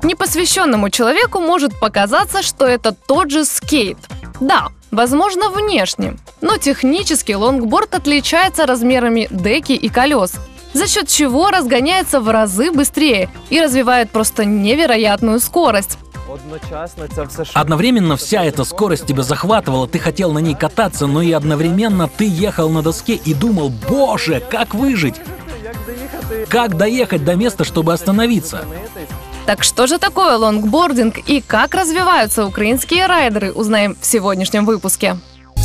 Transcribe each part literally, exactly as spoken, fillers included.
Непосвященному человеку может показаться, что это тот же скейт. Да, возможно, внешне, но технически лонгборд отличается размерами деки и колес, за счет чего разгоняется в разы быстрее и развивает просто невероятную скорость. Одновременно вся эта скорость тебя захватывала, ты хотел на ней кататься, но и одновременно ты ехал на доске и думал: боже, как выжить? Как доехать до места, чтобы остановиться? Так что же такое лонгбординг и как развиваются украинские райдеры, узнаем в сегодняшнем выпуске.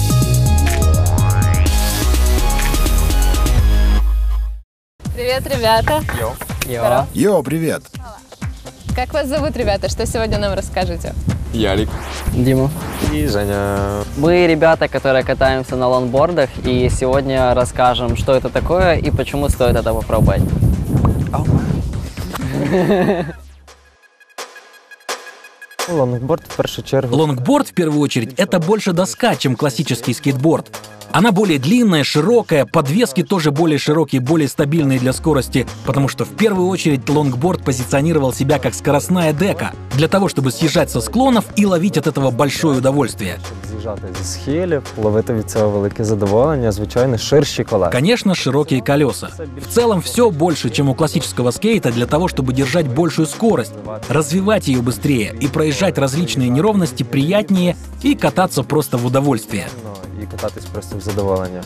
Привет, ребята. Йо. Йо. Йо, привет. Как вас зовут, ребята? Что сегодня нам расскажете? Ярик. Дима. И Женя. Мы ребята, которые катаемся на лонгбордах, и сегодня расскажем, что это такое и почему стоит это попробовать. Лонгборд в первую очередь. Лонгборд, в первую очередь, это больше доска, чем классический скейтборд. Она более длинная, широкая, подвески тоже более широкие, более стабильные для скорости, потому что в первую очередь лонгборд позиционировал себя как скоростная дека, для того, чтобы съезжать со склонов и ловить от этого большое удовольствие. З'їжджати зі схилів, ловити від цього велике задоволення, звичайно, ширші колеса. Конечно, широкие колеса. В целом все больше, чем у классического скейта, для того, чтобы держать большую скорость, развивать ее быстрее и проезжать различные неровности приятнее и кататься просто в удовольствие. І кататись просто в задоволення.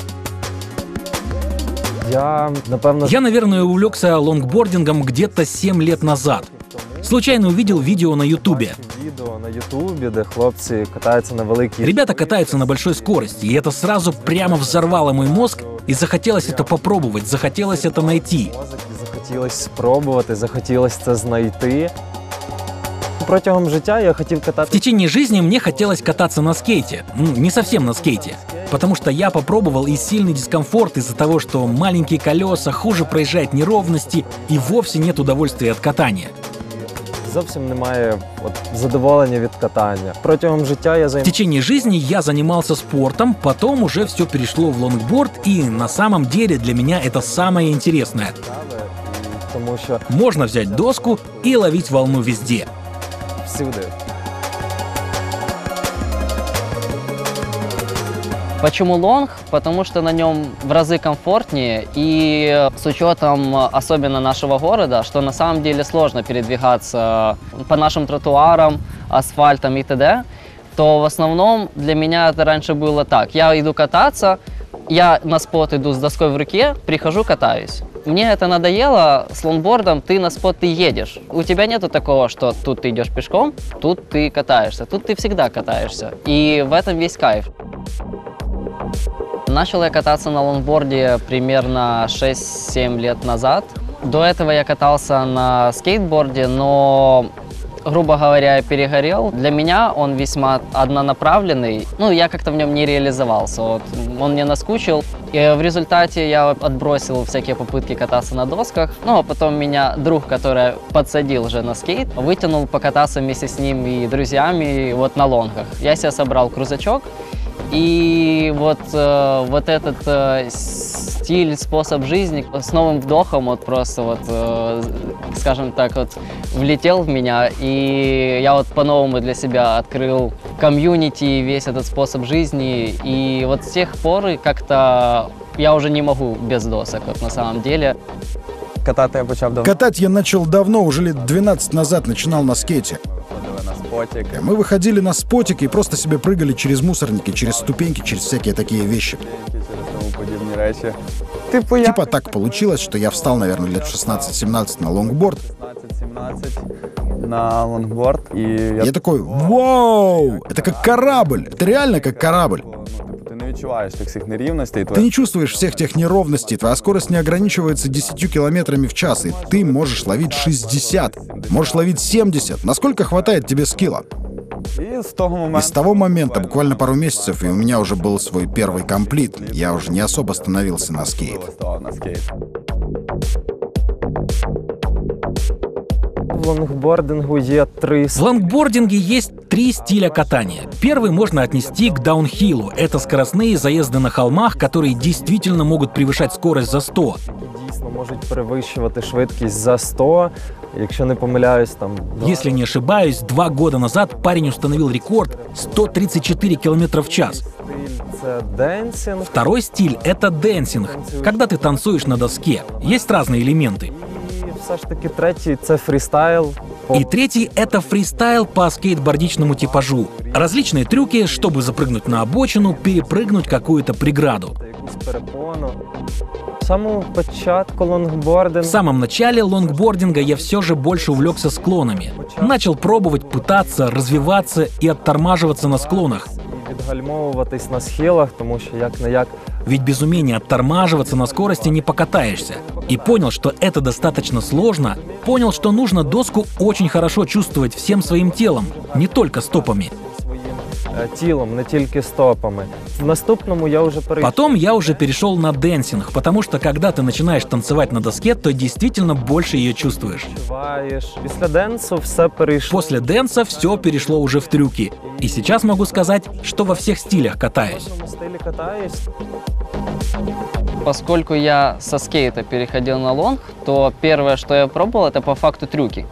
Я, напевно... Я, наверное, увлекся лонгбордингом где-то семь лет назад. Случайно увидел видео на ютубе. Видео на ютубе, где хлопцы катаются на великие... Ребята катаются на большой скорости, и это сразу прямо взорвало мой мозг, и захотелось это попробовать, захотелось это найти. Захотелось спробувати, захотелось це знайти. Протягом життя я хотел кататься... В течение жизни мне хотелось кататься на скейте. Ну, не совсем на скейте. Потому что я попробовал и сильный дискомфорт из-за того, что маленькие колеса, хуже проезжают неровности и вовсе нет удовольствия от катания. Зовсім немає от, задоволення від катання. Протягом життя я займ... В течение жизни я занимался спортом, потом уже все перешло в лонгборд, и на самом деле для меня это самое интересное. Тому що... Можно взять доску и ловить волну везде. Всюди. Почему лонг? Потому что на нем в разы комфортнее, и с учетом особенно нашего города, что на самом деле сложно передвигаться по нашим тротуарам, асфальтам и т.д., то в основном для меня это раньше было так. Я иду кататься, я на спот иду с доской в руке, прихожу, катаюсь. Мне это надоело, с лонгбордом ты на спот ты едешь. У тебя нету такого, что тут ты идешь пешком, тут ты катаешься, тут ты всегда катаешься. И в этом весь кайф. Начал я кататься на лонгборде примерно шесть-семь лет назад. До этого я катался на скейтборде, но, грубо говоря, я перегорел. Для меня он весьма однонаправленный. Ну, я как-то в нем не реализовался. Вот. Он мне наскучил. И в результате я отбросил всякие попытки кататься на досках. Ну, а потом меня друг, который подсадил уже на скейт, вытянул покататься вместе с ним и друзьями вот на лонгах. Я себе собрал крузачок. И вот, э, вот этот э, стиль, способ жизни с новым вдохом вот просто вот, э, скажем так, вот влетел в меня, и я вот по-новому для себя открыл комьюнити, весь этот способ жизни, и вот с тех пор как-то я уже не могу без досок, вот на самом деле. Катать я почав давно. Катать я начал давно, уже лет двенадцать назад начинал на скейте. Мы выходили на спотик и просто себе прыгали через мусорники, через ступеньки, через всякие такие вещи. Типа так получилось, что я встал, наверное, лет шестнадцать-семнадцать на лонгборд. На лонгборд. И я... я такой: вау! Это как корабль! Это реально как корабль! Ты не чувствуешь всех тех неровностей, твоя скорость не ограничивается десятью километрами в час, и ты можешь ловить шестьдесят, можешь ловить семьдесят. Насколько хватает тебе скилла? И с того момента, и с того момента буквально пару месяцев, и у меня уже был свой первый комплит. Я уже не особо становился на скейт. В лонгбордингу есть три... В лонгбординге есть три стиля катания. Первый можно отнести к даунхиллу. Это скоростные заезды на холмах, которые действительно могут превышать скорость за сто. Дійсно можуть перевищувати швидкість за сто. Якщо не помиляюсь, там... Если не ошибаюсь, два года назад парень установил рекорд сто тридцать четыре километра в час. Стиль – це денсинг. Второй стиль — это дэнсинг, когда ты танцуешь на доске. Есть разные элементы. І все ж таки третій – це фрістайл. И третий — это фристайл по скейтбордичному типажу. Различные трюки, чтобы запрыгнуть на обочину, перепрыгнуть какую-то преграду. Якусь перепону. В самому початку лонгбординг. В самом начале лонгбординга я все же больше увлекся склонами. Начал пробовать, пытаться, развиваться и оттормаживаться на склонах. І відгальмовуватись на схилах, тому що як-не-як. Ведь без умения оттормаживаться на скорости не покатаешься. И понял, что это достаточно сложно. Понял, что нужно доску очень хорошо чувствовать всем своим телом, не только стопами. Своїм е, тілом, не тільки стопами. В наступному я вже перейшов. Потом я уже перешел на дэнсинг, потому что когда ты начинаешь танцевать на доске, то действительно больше ее чувствуешь. Відчуваєш. Після денсу все перейшло. После дэнса все перешло уже в трюки. И сейчас могу сказать, что во всех стилях катаюсь. В кожному стилі катаюсь. Поскольку я со скейта переходил на лонг, то первое, что я пробовал, это по факту трюки.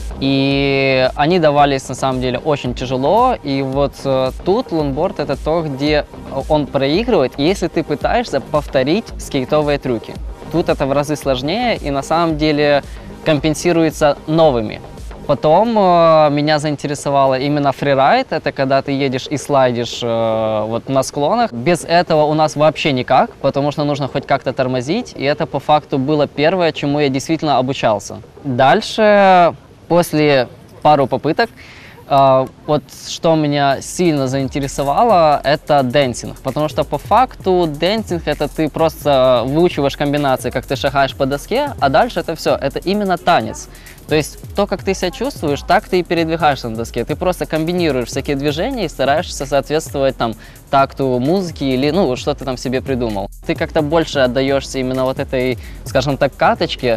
И они давались на самом деле очень тяжело. И вот э, тут лонгборд — это то, где он проигрывает, если ты пытаешься повторить скейтовые трюки. Тут это в разы сложнее и на самом деле компенсируется новыми. Потом э, меня заинтересовало именно фрирайд. Это когда ты едешь и слайдишь э, вот на склонах. Без этого у нас вообще никак, потому что нужно хоть как-то тормозить. И это по факту было первое, чему я действительно обучался. Дальше, после пару попыток, э, вот что меня сильно заинтересовало, это дэнсинг. Потому что по факту дэнсинг — это ты просто выучиваешь комбинации, как ты шагаешь по доске, а дальше это все, это именно танец. То есть то, как ты себя чувствуешь, так ты и передвигаешься на доске. Ты просто комбинируешь всякие движения и стараешься соответствовать там такту музыки или ну что ты там себе придумал. Ты как-то больше отдаешься именно вот этой, скажем так, каточке.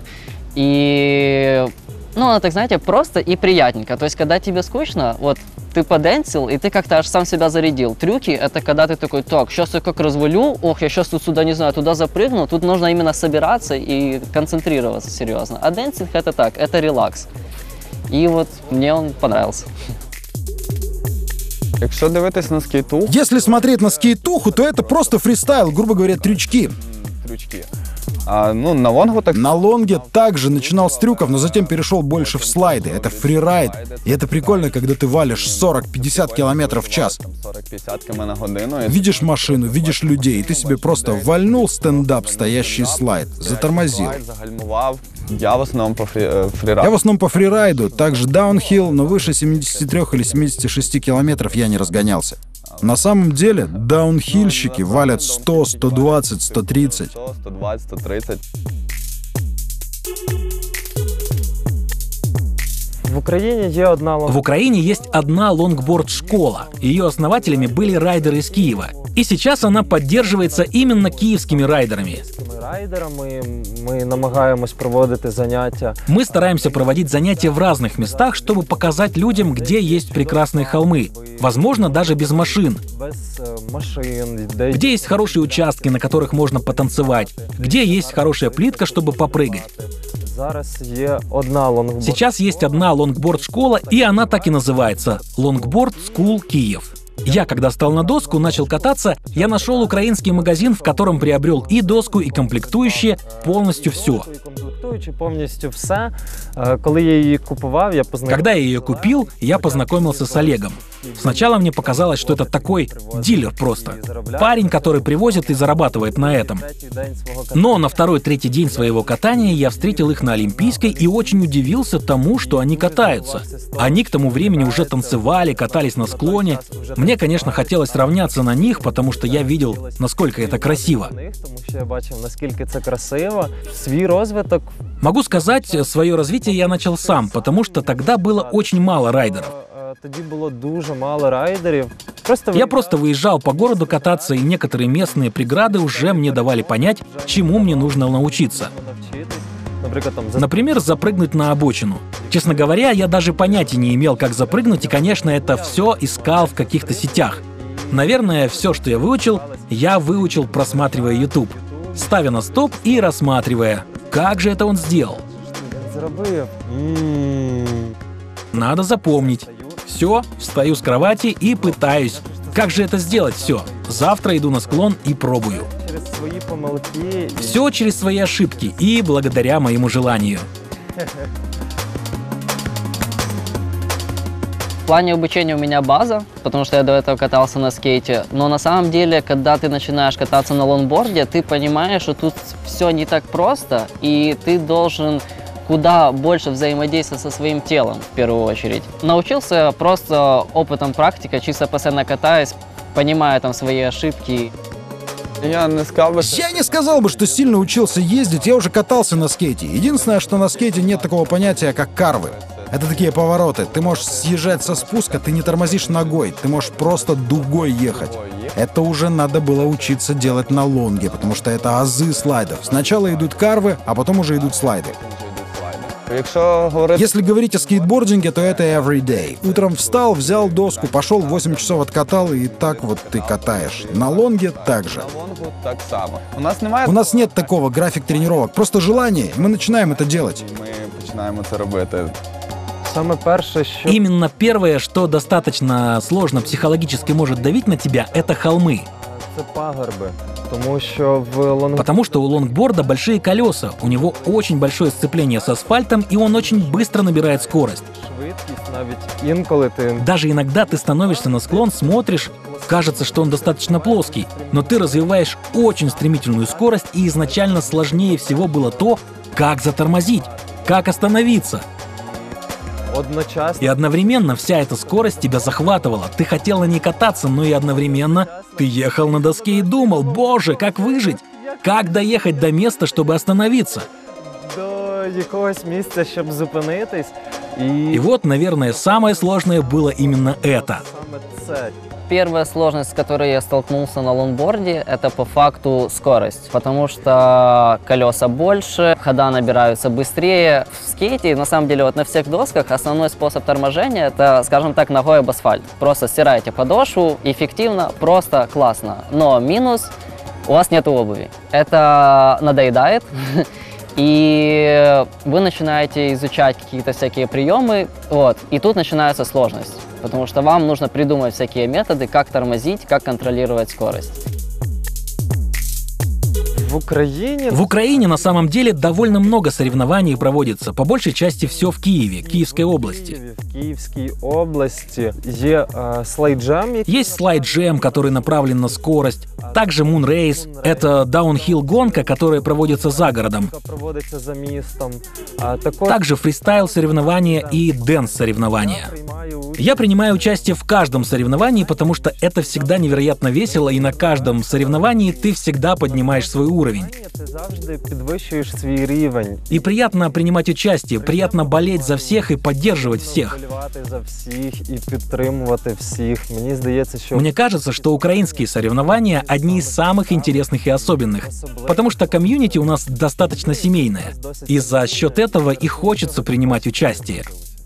И ну, так знаете, просто и приятненько. То есть когда тебе скучно, вот ты подэнсил, и ты как-то аж сам себя зарядил. Трюки — это когда ты такой: так, сейчас я как развалю, ох, я сейчас тут сюда, не знаю, туда запрыгну. Тут нужно именно собираться и концентрироваться серьезно. А дэнсинг — это так, это релакс. И вот мне он понравился. Якщо дивитись на скейту, Если смотреть на скейтуху, то это просто фристайл, грубо говоря, трючки. трючки. А, ну, на лонгу так На лонге также начинал с трюков, но затем перешел больше в слайды. Это фрирайд. И это прикольно, когда ты валишь сорок-пятьдесят километров в час. сорок-п'ятдесят км на годину. І Видишь машину, видишь людей, и ты себе просто вальнул стендап, стоящий слайд, затормозил. Загальмував. Я в основному по фрі, е, фрірайду. Я в основном по фрирайду, также даунхилл, но выше семидесяти трёх или семидесяти шести километров я не разгонялся. На самом деле, даунхильщики валят сто, сто двадцать, сто тридцать. сто, сто двадцять, сто тридцать. В Україні є одна лонгборд. В Украине есть одна лонгборд-школа. Ее основателями были райдеры из Киева. И сейчас она поддерживается именно киевскими райдерами. Райдерами ми намагаємось проводити заняття. Мы стараемся проводить занятия в разных местах, чтобы показать людям, где есть прекрасные холмы. Возможно, даже без машин. Без е, машин, де Где есть хорошие участки, на которых можно потанцевать. Где есть хорошая плитка, чтобы попрыгать. зараз є одна лонгборд. Сейчас есть одна лонгборд-школа, и она так и называется – Longboard School Киев. Я, когда стал на доску, начал кататься, я нашел украинский магазин, в котором приобрел и доску, и комплектующие, полностью все. І комплектуючи повністю все. Е, Коли я її купував, я познайомився. Когда я ее купил, я познакомился с Олегом. Сначала мне показалось, что это такой дилер просто. Парень, который привозит и зарабатывает на этом. Третій день свого катання. Но на второй-третий день своего катания я встретил их на Олимпийской и очень удивился тому, что они катаются. Они к тому времени уже танцевали, катались на склоне. Мне, конечно, хотелось равняться на них, потому что я видел, насколько это красиво. Тому що я бачив, наскільки це красиво. Свій розвиток Могу сказать, свое развитие я начал сам, потому что тогда было очень мало райдеров. е, тоді було дуже мало райдерів. Просто Я просто выезжал по городу кататься, и некоторые местные преграды уже мне давали понять, чему мне нужно научиться. навчитись. Наприклад, там за Например, запрыгнуть на обочину. Честно говоря, я даже понятия не имел, как запрыгнуть, и, конечно, это все искал в каких-то сетях. Наверное, все, что я выучил, я выучил, просматривая YouTube, ставя на стоп и рассматривая, как же это он сделал. зробив. М. Надо запомнить. Все, встаю с кровати и пытаюсь. Как же это сделать? Все. Завтра иду на склон и пробую. Через свої помилки. і- Все через свои ошибки и благодаря моему желанию. В плане обучения у меня база, потому что я до этого катался на скейте. Но на самом деле, когда ты начинаешь кататься на лонгборде, ты понимаешь, что тут все не так просто, и ты должен куда больше взаимодействовать со своим телом, в первую очередь. Научился просто опытом практика, чисто постоянно катаясь, понимая там свои ошибки. Я не сказав би, що Я не сказал бы, что сильно учился ездить, я уже катался на скейте. Единственное, что на скейте нет такого понятия, как карвы. Это такие повороты. Ты можешь съезжать со спуска, ты не тормозишь ногой, ты можешь просто дугой ехать. Это уже надо было учиться делать на лонге, потому что это азы слайдов. Сначала идут карвы, а потом уже идут слайды. якщо говорити Если говорить о скейтбординге, то это every day. Утром встал, взял доску, пошел, восемь часов откатал, и так вот ты катаешь. На лонге так же. на лонгу, так само. У нас немає У нас нет такого график тренировок, просто желание, и мы начинаем это делать. ми починаємо це робити. Саме перше, що Именно первое, что достаточно сложно психологически может давить на тебя, это холмы. це пагорби. Тому що в лонг... Потому что у лонгборда большие колеса, у него очень большое сцепление с асфальтом, и он очень быстро набирает скорость. швидкість навіть інколи ти Даже иногда ты становишься на склон, смотришь, кажется, что он достаточно плоский, но ты развиваешь очень стремительную скорость, и изначально сложнее всего было то, как затормозить, как остановиться. одночасно И одновременно вся эта скорость тебя захватывала. Ты хотел на ней кататься, но и одновременно ты ехал на доске и думал: боже, как выжить? Как доехать до места, чтобы остановиться? до якогось місця, щоб зупинитись. І, И вот, наверное, самое сложное было именно это. саме це. Первая сложность, с которой я столкнулся на лонгборде, это по факту скорость, потому что колеса больше, хода набираются быстрее. В скейте, на самом деле, вот на всех досках основной способ торможения – это, скажем так, ногой об асфальт. Просто стираете подошву, эффективно, просто классно. Но минус – у вас нет обуви. Это надоедает. И вы начинаете изучать какие-то всякие приемы, вот, и тут начинается сложность, потому что вам нужно придумать всякие методы, как тормозить, как контролировать скорость. В Україні В Украине на самом деле довольно много соревнований проводится, по большей части все в Киеве, Киевской в области. Києві, в Київській області є е, слайджам, який Есть слайд-джем, который направлен на скорость, также Moon Race – это даунхилл-гонка, которая проводится за городом, проводиться за містом. А також также фристайл-соревнования и дэнс-соревнования. приймаю участь. Я принимаю участие в каждом соревновании, потому что это всегда невероятно весело, и на каждом соревновании ты всегда поднимаешь свой уровень. Ти завжди підвищуєш свій рівень. И приятно принимать участие, приятно болеть за всех и поддерживать всех. Вболівати за всіх і підтримувати всіх. Мені здається, що Мне кажется, что украинские соревнования одни из самых интересных и особенных, потому что комьюнити у нас достаточно семейное, и за счет этого и хочется принимать участие.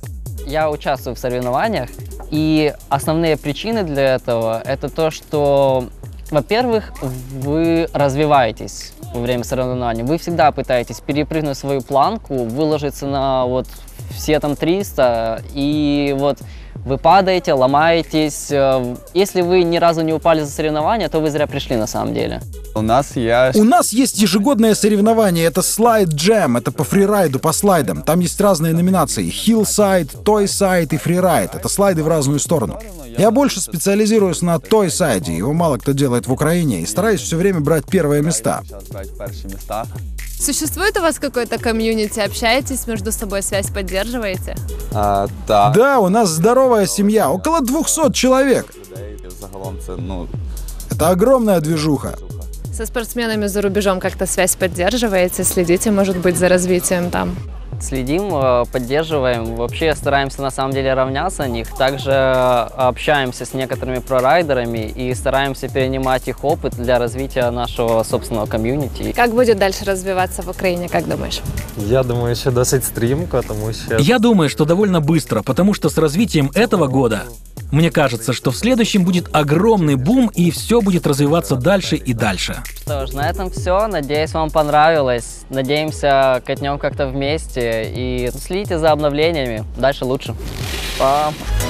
Я участвую в соревнованиях, и основные причины для этого – это то, что, во-первых, вы развиваетесь во время соревнований. Вы всегда пытаетесь перепрыгнуть свою планку, выложиться на вот все там триста, и вот вы падаете, ломаетесь. Если вы ни разу не упали за соревнования, то вы зря пришли на самом деле. У нас є У нас есть ежегодное соревнование, это слайд джем, это по фрирайду, по слайдам. Там есть разные номинации: хиллсайд, тойсайд и фрирайд. Это слайды в разную сторону. Я больше специализируюсь на тойсайде, его мало кто делает в Украине, и стараюсь все время брать первые места. час брати перші міста. Существует у вас какой-то комьюнити? Общаетесь между собой, связь поддерживаете? А, та Да, у нас здоровая семья, около двухсот человек. людей загалом це ну Это огромная движуха. Со спортсменами за рубежом как-то связь поддерживаете? Следите, может быть, за развитием там? Следим, э, поддерживаем, вообще стараемся на самом деле равняться на них. Также общаемся с некоторыми прорайдерами и стараемся перенимать их опыт для развития нашего собственного комьюнити. Как будет дальше развиваться в Украине, как думаешь? я думаю, що досить стрімко, тому що Я думаю, что довольно быстро, потому что с развитием этого года Мне кажется, что в следующем будет огромный бум, и все будет развиваться дальше и дальше. Что ж, на этом все. Надеюсь, вам понравилось. Надеемся, катнем как-то вместе. И следите за обновлениями. Дальше лучше. Пока.